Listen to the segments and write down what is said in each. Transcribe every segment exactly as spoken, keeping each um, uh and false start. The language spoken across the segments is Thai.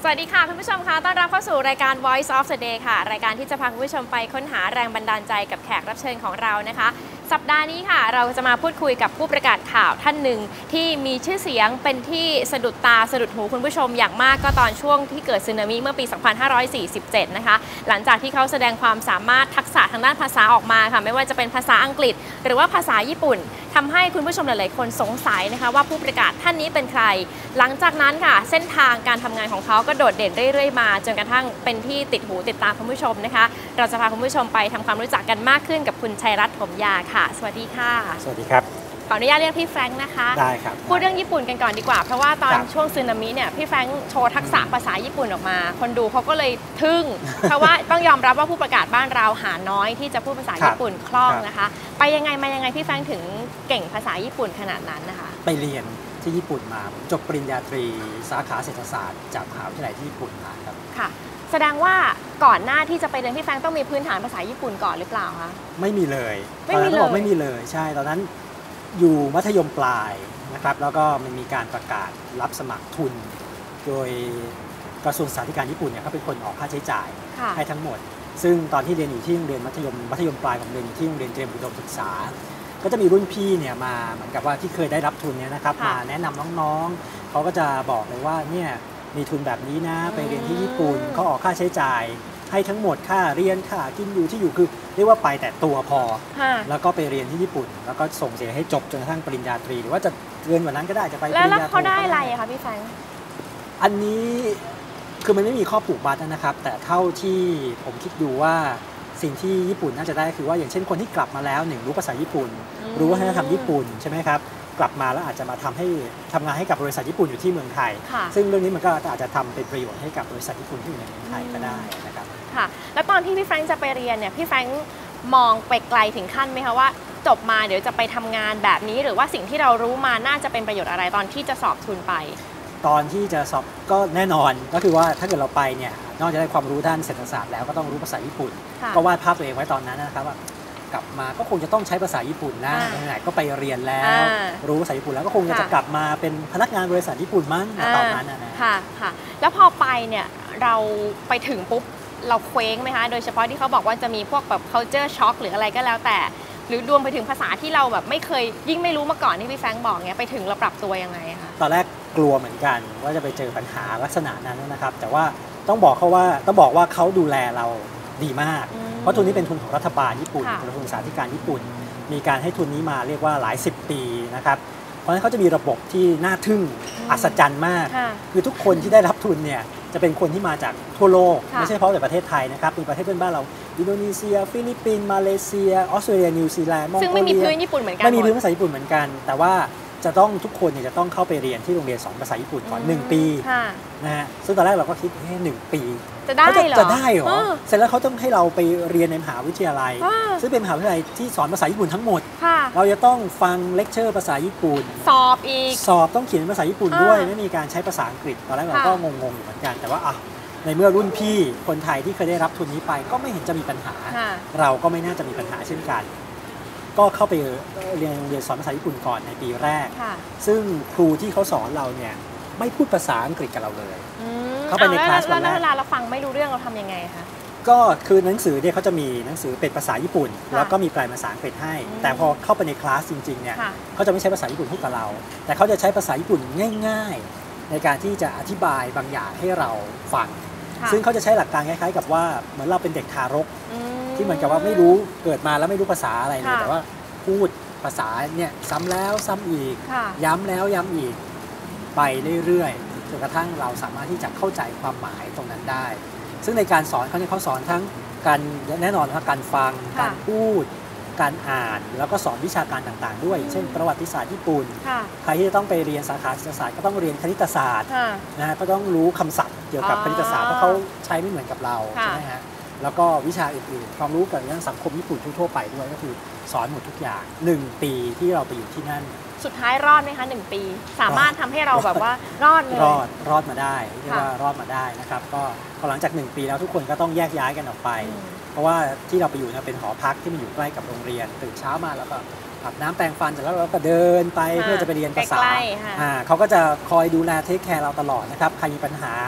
สวัสดีค่ะคุณผู้ชมคะต้อนรับเข้าสู่รายการ Voice of the Day ค่ะรายการที่จะพาคุณผู้ชมไปค้นหาแรงบันดาลใจกับแขกรับเชิญของเรานะคะสัปดาห์นี้ค่ะเราจะมาพูดคุยกับผู้ประกาศข่าวท่านหนึ่งที่มีชื่อเสียงเป็นที่สะดุดตาสะดุดหูคุณผู้ชมอย่างมากก็ตอนช่วงที่เกิดสึนามิเมื่อปี สองพันห้าร้อยสี่สิบเจ็ด นะคะหลังจากที่เขาแสดงความสามารถทักษะทางด้านภาษาออกมาค่ะไม่ว่าจะเป็นภาษาอังกฤษหรือว่าภาษาญี่ปุ่นทำให้คุณผู้ชมหลายๆคนสงสัยนะคะว่าผู้ประกาศท่านนี้เป็นใครหลังจากนั้นค่ะเส้นทางการทำงานของเขาก็โดดเด่นเรื่อยๆมาจนกระทั่งเป็นที่ติดหูติดตามคุณผู้ชมนะคะเราจะพาคุณผู้ชมไปทำความรู้จักกันมากขึ้นกับคุณชัยรัตน์ ถมยาค่ะสวัสดีค่ะสวัสดีครับขออนุญาตเรียกพี่แฟรงค์นะคะได้ครับพูดเรื่องญี่ปุ่นกันก่อนดีกว่าเพราะว่าตอนช่วงสึนามิเนี่ยพี่แฟรงค์โชว์ทักษะภาษาญี่ปุ่นออกมาคนดูเขาก็เลยทึ่งเพราะว่าต้องยอมรับว่าผู้ประกาศบ้านเราหาน้อยที่จะพูดภาษาญี่ปุ่นคล่องนะคะไปยังไงมายังไงพี่แฟรงค์ถึงเก่งภาษาญี่ปุ่นขนาดนั้นนะคะไปเรียนที่ญี่ปุ่นมาจบปริญญาตรีสาขาเศรษฐศาสตร์จากมหาวิทยาลัยที่ญี่ปุ่นมาครับค่ะแสดงว่าก่อนหน้าที่จะไปเรียนพี่แฟรงค์ต้องมีพื้นฐานภาษาญี่ปุ่นก่อนหรือเปล่าคะไม่มีเลยไม่มีเลยบอกไม่มีเลยใช่ตอนนั้นอยู่มัธยมปลายนะครับแล้วก็มันมีการประกาศรับสมัครทุนโดยกระทรวงศึกษาธิการญี่ปุ่นเนี่ยเขาเป็นคนออกค่าใช้จ่ายให้ทั้งหมดซึ่งตอนที่เรียนอยู่ที่โรงเรียนมัธยมมัธยมปลายของเรียนอยู่ที่โรงเรียนเตรียมอุดมศึกษาก็จะมีรุ่นพี่เนี่ยมาเหมือนกับว่าที่เคยได้รับทุนเนี่ยนะครับมาแนะนำน้องๆเขาก็จะบอกเลยว่าเนี่ยมีทุนแบบนี้นะไปเรียนที่ญี่ปุ่นเขาออกค่าใช้จ่ายให้ทั้งหมดค่าเรียนค่ากินอยู่ที่อยู่คือเรียกว่าไปแต่ตัวพอแล้วก็ไปเรียนที่ญี่ปุ่นแล้วก็ส่งเสียให้จบจนกระทั่งปริญญาตรีหรือว่าจะเกินกว่านั้นก็ได้จะไปปริญญาโทแล้วเขาได้อะไรคะพี่แฟรงค์อันนี้คือมันไม่มีข้อผูกมัดนะครับแต่เท่าที่ผมคิดดูว่าสิ่งที่ญี่ปุ่นน่าจะได้คือว่าอย่างเช่นคนที่กลับมาแล้วหนึ่งรู้ภาษาญี่ปุ่นรู้วัฒนธรรมญี่ปุ่นใช่ไหมครับกลับมาแล้วอาจจะมาทำให้ทำงานให้กับบริษัทญี่ปุ่นอยู่ที่เมืองไทยซึ่งเรื่องนี้มันก็อาจจะทำเป็นประโยชน์ให้กับบริษัทญี่ปุ่นที่อยู่ในเมืองไทยก็ได้นะครับค่ะแล้วตอนที่พี่แฟรงค์จะไปเรียนเนี่ยพี่แฟรงค์มองไปไกลถึงขั้นไหมคะว่าจบมาเดี๋ยวจะไปทำงานแบบนี้หรือว่าสิ่งที่เรารู้มาน่าจะเป็นประโยชน์อะไรตอนที่จะสอบทุนไปตอนที่จะสอบก็แน่นอนก็คือว่าถ้าเกิดเราไปเนี่ยนอกจากได้ความรู้ด้านเศรษฐศาสตร์แล้วก็ต้องรู้ภาษาญี่ปุ่นก็วาดภาพตัวเองไว้ตอนนั้นนะครับว่ากลับมาก็คงจะต้องใช้ภาษาญี่ปุ่นนะไหนๆก็ไปเรียนแล้วรู้ภาษาญี่ปุ่นแล้วก็คงจะกลับมาเป็นพนักงานบริษัทญี่ปุ่นมั้งตอนนั้นนะค่ะค่ะแล้วพอไปเนี่ยเราไปถึงปุ๊บเราเคว้งไหมคะโดยเฉพาะที่เขาบอกว่าจะมีพวกแบบ culture shock หรืออะไรก็แล้วแต่หรือรวมไปถึงภาษาที่เราแบบไม่เคยยิ่งไม่รู้มาก่อนที่พี่แฟรงค์บอกเนี่ยไปถึงเราปรับตัวยังไงคะตอนแรกกลัวเหมือนกันว่าจะไปเจอปัญหาลักษณะนั้นนะครับแต่ว่าต้องบอกเขาว่าต้องบอกว่าเขาดูแลเราดีมากเพราะทุนนี้เป็นทุนของรัฐบาลญี่ปุ่นกระทรวงศึกษาธิการญี่ปุ่นมีการให้ทุนนี้มาเรียกว่าหลายสิบปีนะครับเพราะฉะนั้นเขาจะมีระบบที่น่าทึ่งอัศจรรย์มากคือทุกคนที่ได้รับทุนเนี่ยจะเป็นคนที่มาจากทั่วโลกไม่ใช่เฉพาะแต่ประเทศไทยนะครับมีประเทศเพื่อนบ้านเราอินโดนีเซียฟิลิปปินส์มาเลเซียออสเตรเลียนิวซีแลนด์มองโกเลียซึ่งไม่มีพื้นญี่ปุ่นเหมือนกันไม่มีพื้นภาษาญี่ปุ่นเหมือนกันแต่ว่าจะต้องทุกคนเนี่ยจะต้องเข้าไปเรียนที่โรงเรียนสอนภาษาญี่ปุ่นก่อนหนึ่งปีนะฮะซึ่งตอนแรกเราก็คิดเฮ้ยหนึ่งปีจะได้เหรอจะได้เหรอเสร็จแล้วเขาต้องให้เราไปเรียนในมหาวิทยาลัยซึ่งเป็นมหาวิทยาลัยที่สอนภาษาญี่ปุ่นทั้งหมดเราจะต้องฟังเลคเชอร์ภาษาญี่ปุ่นสอบอีกสอบต้องเขียนภาษาญี่ปุ่นด้วยไม่มีการใช้ภาษาอังกฤษตอนแรกเราก็งงๆอยู่เหมือนกันแต่ว่าอ่ะในเมื่อรุ่นพี่คนไทยที่เคยได้รับทุนนี้ไปก็ไม่เห็นจะมีปัญหาเราก็ไม่น่าจะมีปัญหาเช่นกันก็เข้าไปเรียนเรียนสอนภาษาญี่ปุ่นก่อนในปีแรกซึ่งครูที่เขาสอนเราเนี่ยไม่พูดภาษาอังกฤษกับเราเลยเข้าไปในคลาสวันแรกแล้วเวลาเราฟังไม่รู้เรื่องเราทำยังไงคะก็คือหนังสือเนี่ยเขาจะมีหนังสือเป็นภาษาญี่ปุ่นแล้วก็มีแปลภาษาอังกฤษให้แต่พอเข้าไปในคลาสจริงๆเนี่ยเขาจะไม่ใช้ภาษาญี่ปุ่นพูดกับเราแต่เขาจะใช้ภาษาญี่ปุ่นง่ายๆในการที่จะอธิบายบางอย่างให้เราฟังซึ่งเขาจะใช้หลักการคล้ายๆกับว่าเหมือนเราเป็นเด็กทารกที่เหมือนกับว่าไม่รู้เกิดมาแล้วไม่รู้ภาษาอะไรเลยแต่ว่าพูดภาษาเนี่ยซ้ำแล้วซ้ำอีกย้ำแล้วย้ำอีกไปเรื่อยๆจนกระทั่งเราสามารถที่จะเข้าใจความหมายตรงนั้นได้ซึ่งในการสอนเขาเนี่ยเขาสอนทั้งการแน่นอนว่าการฟังการพูดการอ่านแล้วก็สอนวิชาการต่างๆด้วยเช่นประวัติศาสตร์ญี่ปุ่นใครที่จะต้องไปเรียนสาขาเศรษฐศาสตร์ก็ต้องเรียนคณิตศาสตร์นะก็ต้องรู้คำศัพท์เกี่ยวกับคณิตศาสตร์เพราะเขาใช้ไม่เหมือนกับเราใช่ไหมฮะแล้วก็วิชาอื่นๆความรู้เกี่ยวกับเรื่องสังคมญี่ปุ่นทั่วๆไปด้วยก็คือสอนหมดทุกอย่างหนึ่งปีที่เราไปอยู่ที่นั่นสุดท้ายรอดไหมคะหนึ่งปีสามารถทำให้เราแบบว่ารอดเลยรอดรอดมาได้เรียกว่ารอดมาได้นะครับก็พอหลังจากหนึ่งปีแล้วทุกคนก็ต้องแยกย้ายกันออกไปเพราะว่าที่เราไปอยู่เนี่ยเป็นหอพักที่มันอยู่ใกล้กับโรงเรียนตื่นเช้ามาแล้วก็อาบน้ำแปรงฟันเสร็จแล้วเราก็เดินไปเพื่อจะไปเรียนภาษาเขาก็จะคอยดูแลเทคแคร์เราตลอดนะครับใครมีปัญหา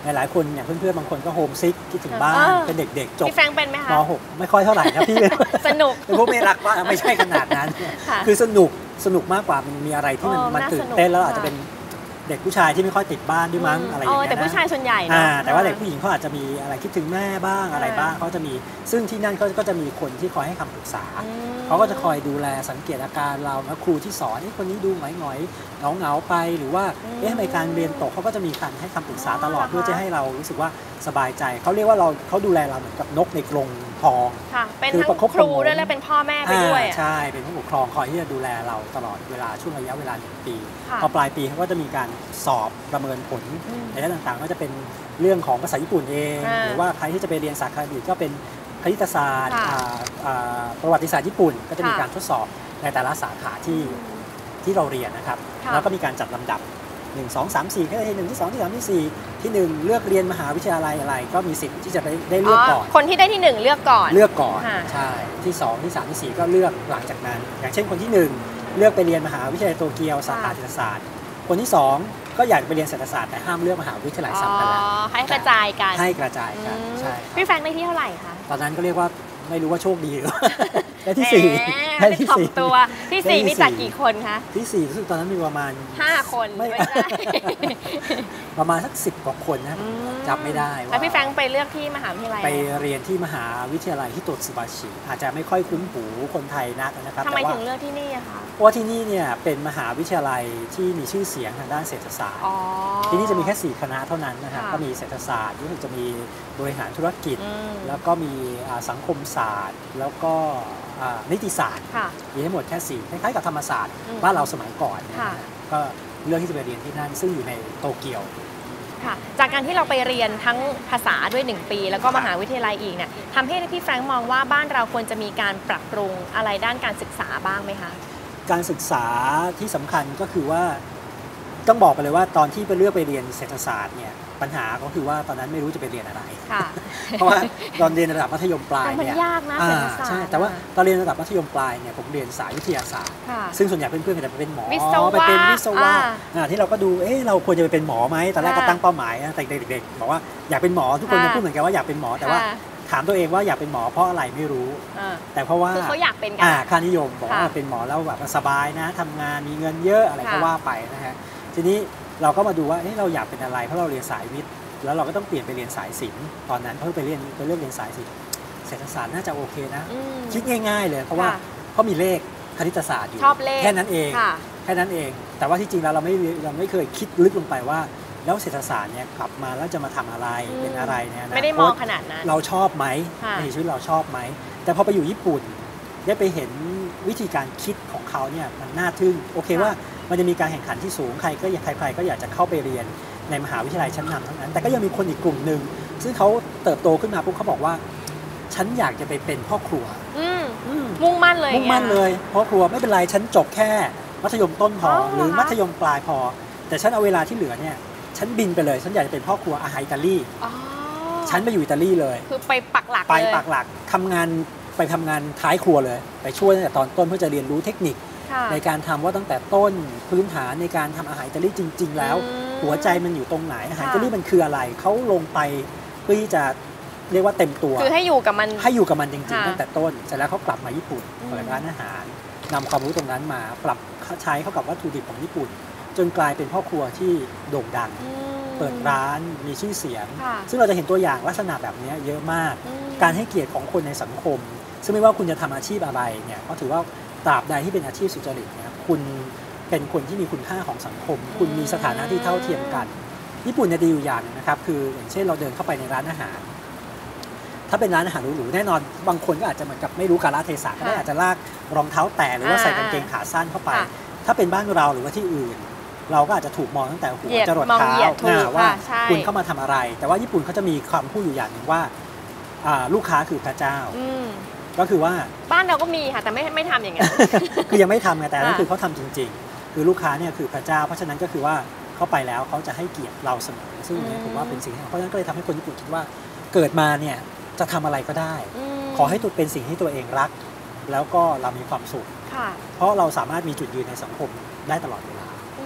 หลายๆคนอย่างเพื่อนๆบางคนก็โฮมซิกคิดถึงบ้านเป็นเด็กๆจบพี่แฟรงค์เป็นไหมคะม หกไม่ค่อยเท่าไหร่นะพี่สนุกเป็นพวกไม่รักว่าไม่ใช่ขนาดนั้นคือสนุกสนุกมากกว่ามันมีอะไรที่มันมันตื่นเต้นแล้วอาจจะเป็นเด็กผู้ชายที่ไม่ค่อยติดบ้านด้วยมั้งอะไรอย่างเงี้ยนะแต่ผู้ชายส่วนใหญ่นะแต่ว่าเด็กผู้หญิงเขาอาจจะมีอะไรคิดถึงแม่บ้างอะไรบ้างเขาจะมีซึ่งที่นั่นเขาก็จะมีคนที่คอยให้คำปรึกษาเขาก็จะคอยดูแลสังเกตอาการเราแล้วครูที่สอนนี่คนนี้ดูหงอยหงอยเหงาเหงาไปหรือว่าเอ๊ะทำไมการเรียนตกเขาก็จะมีการให้คำปรึกษาตลอดเพื่อจะให้เรารู้สึกว่าสบายใจเขาเรียกว่าเราเขาดูแลเราเหมือนกับนกในกรงทองค่ะเป็นทั้งครูด้วยและเป็นพ่อแม่ไปด้วยใช่เป็นผู้ปกครองคอยที่จะดูแลเราตลอดเวลาช่วงระยะเวลาหนึ่งปีพอปลายปีเขาก็จะมีการสอบประเมินผลในด้านต่างๆก็จะเป็นเรื่องของภาษาญี่ปุ่นเองหรือว่าใครที่จะไปเรียนสาขาอื่นก็เป็นคณิตศาสตร์ประวัติศาสตร์ญี่ปุ่นก็จะมีการทดสอบในแต่ละสาขาที่ที่เราเรียนนะครับแล้วก็มีการจัดลำดับหนึ่ง สอง สาม สี่ก็ได้ที่หนึ่งที่สองที่สามที่สี่ที่หนึ่งเลือกเรียนมหาวิทยาลัยอะไรก็มีสิทธิ์ที่จะไปได้เลือกก่อนคนที่ได้ที่หนึ่งเลือกก่อนเลือกก่อนใช่ที่สองที่สามที่สี่ก็เลือกหลังจากนั้นอย่างเช่นคนที่หนึ่งเลือกไปเรียนมหาวิทยาลัยโตเกียวสาขาเศรษฐศาสตร์คนที่สองก็อยากไปเรียนเศรษฐศาสตร์แต่ห้ามเลือกมหาวิทยาลัยซ้ำกันแล้วให้กระจายกันให้กระจายกันใช่พี่แฟรงค์ได้ที่เท่าไหร่คะตอนนั้นก็เรียกว่าไม่รู้ว่าโชคดีหรือได้ที่สี่ได้ที่สี่ตัวที่สี่มีจากกี่คนคะที่สี่รู้สึกตอนนั้นมีประมาณห้าคนไม่ใช่ประมาณสักสิบกว่าคนนะจำไม่ได้แล้วพี่แฟรงค์ไปเลือกที่มหาวิทยาลัยไปเรียนที่มหาวิทยาลัยฮิโตสึบาชิอาจจะไม่ค่อยคุ้นหูคนไทยนักนะครับทำไมถึงเลือกที่นี่อะคะเพราะว่าที่นี่เนี่ยเป็นมหาวิทยาลัยที่มีชื่อเสียงทางด้านเศรษฐศาสตร์ที่นี่จะมีแค่สี่คณะเท่านั้นนะครับก็มีเศรษฐศาสตร์รู้สึกจะมีบริหารธุรกิจแล้วก็มีสังคมศาสตร์แล้วก็นิติศาสตร์มีทั้งหมดแค่สี่คล้ายๆกับธรรมศาสตร์บ้านเราสมัยก่อนก็เลือกที่จะไปเรียนที่นั่นซึ่งอยู่ในโตเกียวจากการที่เราไปเรียนทั้งภาษาด้วยหนึ่งปีแล้วก็มหาวิทยาลัยอีกเนี่ยทำให้พี่แฟรงค์มองว่าบ้านเราควรจะมีการปรับปรุงอะไรด้านการศึกษาบ้างไหมคะการศึกษาที่สำคัญก็คือว่าต้องบอกไปเลยว่าตอนที่ไปเลือกไปเรียนเศรษฐศาสตร์เนี่ยปัญหาก็คือว่าตอนนั้นไม่รู้จะไปเรียนอะไรเพราะว่าตอนเรียนระดับมัธยมปลายเนี่ยยากนะเศรษฐศาสตร์ใช่แต่ว่าตอนเรียนระดับมัธยมปลายเนี่ยผมเรียนสายวิทยาศาสตร์ซึ่งส่วนใหญ่เพื่อนๆจะไปเป็นหมอไปเป็นวิศวะที่เราก็ดูเอ๊ะเราควรจะไปเป็นหมอไหมตอนแรกก็ตั้งเป้าหมายแต่เด็กๆบอกว่าอยากเป็นหมอทุกคนจะพูดเหมือนกันว่าอยากเป็นหมอแต่ว่าถามตัวเองว่าอยากเป็นหมอเพราะอะไรไม่รู้แต่เพราะว่าเขาอยากเป็นกันค่านิยมบอกว่าเป็นหมอแล้วแบบสบายนะทำงานมีเงินเยอะอะไรก็ว่าไปนะฮะทีนี้เราก็มาดูว่าเราอยากเป็นอะไรเพราะเราเรียนสายวิทย์แล้วเราก็ต้องเปลี่ยนไปเรียนสายศิลป์ตอนนั้นเพิ่งไปเรียนไปเลือกเรียนสายศิลป์เศรษฐศาสตร์น่าจะโอเคนะคิดง่ายๆเลยเพราะว่าเขามีเลขคณิตศาสตร์อยู่แค่นั้นเองแค่นั้นเองแต่ว่าที่จริงแล้วเราไม่เราไม่เคยคิดลึกลงไปว่าแล้วเศรษฐศาสตร์เนี่ยกลับมาแล้วจะมาทำอะไรเป็นอะไรเนี่ยนะไม่ได้มองขนาดนั้นเราชอบไหมในชีวิตเราชอบไหมแต่พอไปอยู่ญี่ปุ่นได้ไปเห็นวิธีการคิดของเขาเนี่ยมันน่าทึ่งโอเคว่ามันจะมีการแข่งขันที่สูงใครก็อยากใครๆก็อยากจะเข้าไปเรียนในมหาวิทยาลัยชั้นนำทั้งนั้นแต่ก็ยังมีคนอีกกลุ่มหนึ่งซึ่งเขาเติบโตขึ้นมาปุ๊บเขาบอกว่าฉันอยากจะไปเป็นพ่อครัวมุ่งมั่นเลยมุ่งมั่นเลยพ่อครัวไม่เป็นไรฉันจบแค่มัธยมต้นพอหรือมัธยมปลายพอแต่ฉันเอาเวลาที่เหลือเนี่ยฉันบินไปเลยฉันอยากจะเป็นพ่อครัวอาหารอิตาลีฉันไปอยู่อิตาลีเลยคือไปปักหลักไปปักหลักทำงานไปทำงานท้ายครัวเลยไปช่วยตั้งแต่ตอนต้นเพื่อจะเรียนรู้เทคนิคในการทำว่าตั้งแต่ต้นพื้นฐานในการทำอาหารอิตาลีจริงๆแล้วหัวใจมันอยู่ตรงไหนอาหารอิตาลีมันคืออะไรเขาลงไปเพื่อที่จะเรียกว่าเต็มตัวคือให้อยู่กับมันให้อยู่กับมันจริงๆตั้งแต่ต้นเสร็จแล้วเขากลับมาญี่ปุ่นเปิดร้านอาหารนำความรู้ตรงนั้นมาปรับใช้เข้ากับวัตถุดิบของญี่ปุ่นจนกลายเป็นพ่อครัวที่โด่งดังเปิดร้านมีชื่อเสียงซึ่งเราจะเห็นตัวอย่างลักษณะแบบนี้เยอะมากการให้เกียรติของคนในสังคมซึ่งไม่ว่าคุณจะทำอาชีพอะไรเนี่ยก็ถือว่าตราบใดที่เป็นอาชีพสุจริตเนี่ยคุณเป็นคนที่มีคุณค่าของสังคมคุณมีสถานะที่เท่าเทียมกันญี่ปุ่นเนี่ยดีอยู่อย่างนึงนะครับคืออย่างเช่นเราเดินเข้าไปในร้านอาหารถ้าเป็นร้านอาหารหรูๆแน่นอนบางคนก็อาจจะเหมือนกับไม่รู้กาลเทศะก็ได้อาจจะลากรองเท้าแตะหรือว่าใส่กางเกงขาสั้นเข้าไปถ้าเป็นบ้านเราหรือว่าที่อื่นเราก็อาจจะถูกมองตั้งแต่หัวจรดเท้าว่าคุณเข้ามาทำอะไรแต่ว่าญี่ปุ่นเขาจะมีคำพูดอยู่อย่างหนึ่งว่าลูกค้าคือพระเจ้าก็คือว่าบ้านเราก็มีค่ะแต่ไม่ไม่ทำอย่างนั้นคือยังไม่ทำไงแต่นั่นคือเขาทำจริงๆคือลูกค้าเนี่ยคือพระเจ้าเพราะฉะนั้นก็คือว่าเข้าไปแล้วเขาจะให้เกียรติเราเสมอซึ่งนี่ผมว่าเป็นสิ่งที่เพราะฉะนั้นก็เลยทำให้คนญี่ปุ่นคิดว่าเกิดมาเนี่ยจะทำอะไรก็ได้ขอให้ตัวเป็นสิ่งที่ตัวเองรักแล้วก็เรามีความสุขเพราะเราสามารถมีจุดยืนในสังคมได้ตลอดเวลา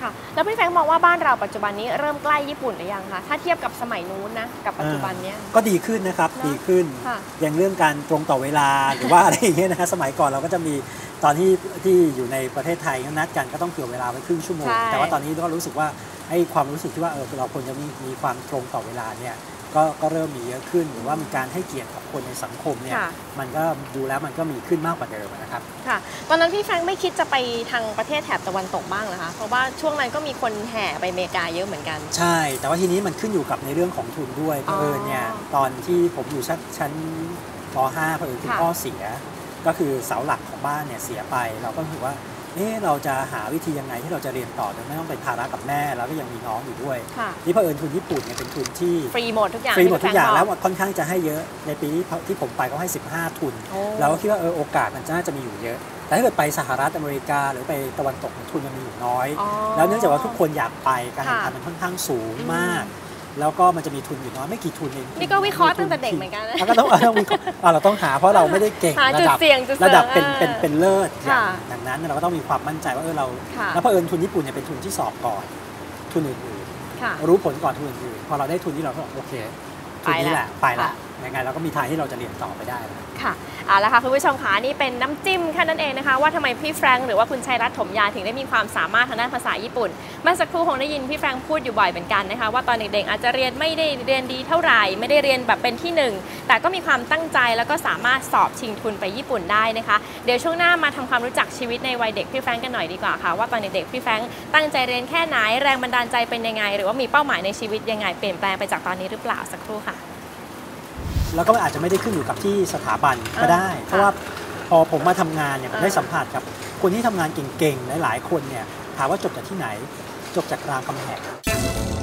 ค่ะแล้วพี่แฟรงค์มองว่าบ้านเราปัจจุบันนี้เริ่มใกล้ญี่ปุ่นหรือยังคะถ้าเทียบกับสมัยนู้นนะกับปัจจุบันเนี้ยก็ดีขึ้นนะครับดีขึ้นอย่างเรื่องการตรงต่อเวลาหรือว่าอะไรอย่างเงี้ยนะสมัยก่อนเราก็จะมีตอนที่ที่อยู่ในประเทศไทยนัดกันก็ต้องเกี่ยวเวลาไว้ครึ่งชั่วโมงแต่ว่าตอนนี้ก็รู้สึกว่าไอ้ความรู้สึกที่ว่าเออเราควรจะมีมีความตรงต่อเวลาเนี่ยก็ก็เริ่มมีเยอะขึ้นหรือว่ามีการให้เกียรติกับคนในสังคมเนี่ยมันก็ดูแล้วมันก็มีขึ้นมากกว่าเดิมนะครับค่ะตอนนั้นพี่แฟรงค์ไม่คิดจะไปทางประเทศแถบตะวันตกบ้างเหรอคะเพราะว่าช่วงนั้นก็มีคนแห่ไปอเมริกาเยอะเหมือนกันใช่แต่ว่าทีนี้มันขึ้นอยู่กับในเรื่องของทุนด้วยเพราะเออเนี่ยตอนที่ผมอยู่ชั้นป .ห้า เพราะเออคุณพ่อเสียก็คือเสาหลักของบ้านเนี่ยเสียไปเราก็ถือว่าเอ๊ะเราจะหาวิธียังไงที่เราจะเรียนต่อโดยไม่ต้องเป็นภาระกับแม่แล้วก็ยังมีน้องอยู่ด้วยนี่เผอิญทุนญี่ปุ่นเนี่ยเป็นทุนที่ฟรีหมดทุกอย่างฟรีหมดทุกอย่างแล้วค่อนข้างจะให้เยอะในปีที่ที่ผมไปเขาให้สิบห้าทุนเราก็คิดว่าเออโอกาสมันน่าจะมีอยู่เยอะแต่ถ้าเกิดไปสหรัฐอเมริกาหรือไปตะวันตกทุนมันมีอยู่น้อยแล้วเนื่องจากว่าทุกคนอยากไปการแข่งขันมันค่อนข้างสูงมากแล้วก็มันจะมีทุนอยู่น้อยไม่กี่ทุนเองนี่ก็วิเคราะห์ตั้งแต่เด็กเหมือนกันเราก็ต้องต้องวิเคราะห์เราต้องหาเพราะเราไม่ได้เก่งระดับระดับเป็นเป็นเป็นเลิศอย่างดังนั้นเราก็ต้องมีความมั่นใจว่าเออเราแล้วเผอิญทุนญี่ปุ่นเนี่ยเป็นทุนที่สอบก่อนทุนอื่นๆรู้ผลก่อนทุนอื่นๆพอเราได้ทุนที่เราก็โอเคทุนนี้แหละไปละยังไงเราก็มีทางที่เราจะเรียนต่อไปได้ค่ะเอาละค่ะคุณผู้ชมคะนี่เป็นน้ำจิ้มแค่นั้นเองนะคะว่าทำไมพี่แฟรงค์หรือว่าคุณชัยรัตน์ถมยาถึงได้มีความสามารถทางด้านภาษาญี่ปุ่นเมื่อสักครู่คงได้ยินพี่แฟรงค์พูดอยู่บ่อยเหมือนกันนะคะว่าตอนเด็กๆอาจจะเรียนไม่ได้เรียนดีเท่าไหร่ไม่ได้เรียนแบบเป็นที่หนึ่งแต่ก็มีความตั้งใจแล้วก็สามารถสอบชิงทุนไปญี่ปุ่นได้นะคะเดี๋ยวช่วงหน้ามาทำความรู้จักชีวิตในวัยเด็กพี่แฟรงค์กันหน่อยดีกว่าค่ะว่าตอนเด็กๆพี่แฟรงค์ตั้งใจเรียนแค่ไหนแรงบันดาลใจเป็นยังไงหรือว่ามีเป้าหมายในชีวิตยังไงเปลี่ยนแปลงไปจากตอนนี้หรือเปล่าสักครู่ค่ะแล้วก็อาจจะไม่ได้ขึ้นอยู่กับที่สถาบันก็ได้เพราะว่าพอผมมาทำงานเนี่ยผมได้สัมผัสกับคนที่ทำงานเก่งๆหลายๆคนเนี่ยถามว่าจบจากที่ไหนจบจากรามคำแหง